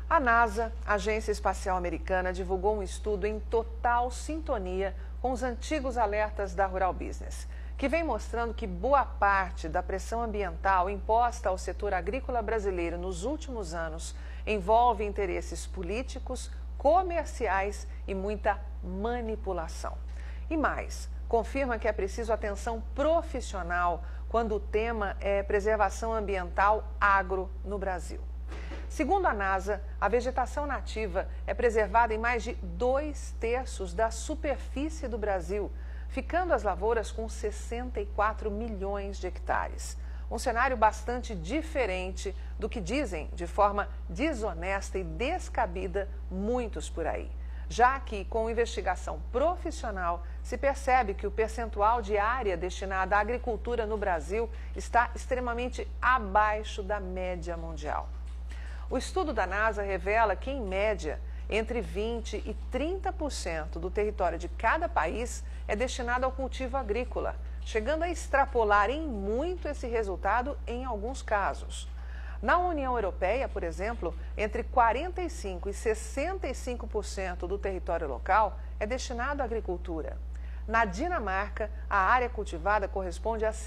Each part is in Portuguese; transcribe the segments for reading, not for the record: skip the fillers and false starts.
A NASA, a Agência Espacial Americana, divulgou um estudo em total sintonia com os antigos alertas da Rural Business, que vem mostrando que boa parte da pressão ambiental imposta ao setor agrícola brasileiro nos últimos anos envolve interesses políticos, comerciais e muita manipulação. E mais, confirma que é preciso atenção profissional quando o tema é preservação ambiental agro no Brasil. Segundo a NASA, a vegetação nativa é preservada em mais de 2/3 da superfície do Brasil, ficando as lavouras com 64 milhões de hectares. Um cenário bastante diferente do que dizem de forma desonesta e descabida muitos por aí. Já que, com investigação profissional, se percebe que o percentual de área destinada à agricultura no Brasil está extremamente abaixo da média mundial. O estudo da NASA revela que, em média, entre 20% e 30% do território de cada país é destinado ao cultivo agrícola, chegando a extrapolar em muito esse resultado em alguns casos. Na União Europeia, por exemplo, entre 45% e 65% do território local é destinado à agricultura. Na Dinamarca, a área cultivada corresponde a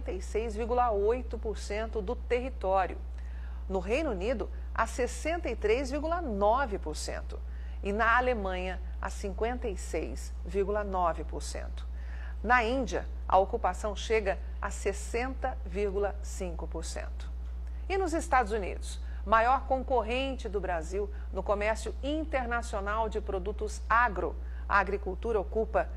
76,8% do território. No Reino Unido, a 63,9% e na Alemanha, a 56,9%. Na Índia, a ocupação chega a 60,5%. E nos Estados Unidos, maior concorrente do Brasil no comércio internacional de produtos agro, a agricultura ocupa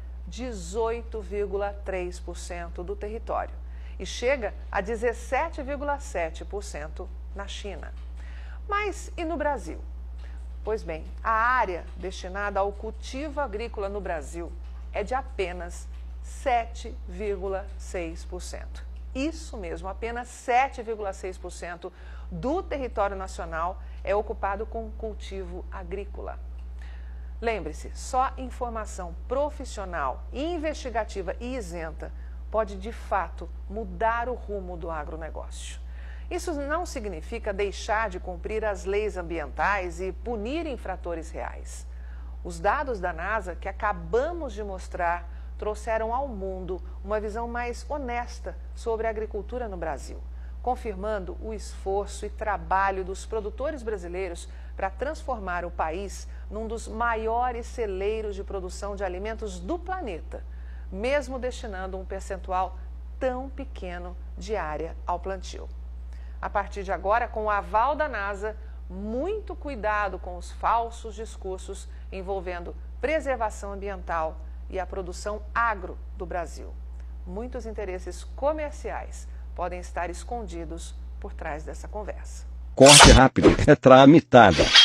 18,3% do território e chega a 17,7% na China. Mas e no Brasil? Pois bem, a área destinada ao cultivo agrícola no Brasil é de apenas 7,6%. Isso mesmo, apenas 7,6% do território nacional é ocupado com cultivo agrícola. Lembre-se, só informação profissional, investigativa e isenta pode, de fato, mudar o rumo do agronegócio. Isso não significa deixar de cumprir as leis ambientais e punir infratores reais. Os dados da NASA que acabamos de mostrar trouxeram ao mundo uma visão mais honesta sobre a agricultura no Brasil, confirmando o esforço e trabalho dos produtores brasileiros para transformar o país num dos maiores celeiros de produção de alimentos do planeta, mesmo destinando um percentual tão pequeno de área ao plantio. A partir de agora, com o aval da NASA, muito cuidado com os falsos discursos envolvendo preservação ambiental e a produção agro do Brasil. Muitos interesses comerciais podem estar escondidos por trás dessa conversa. Corte rápido, é tramitada.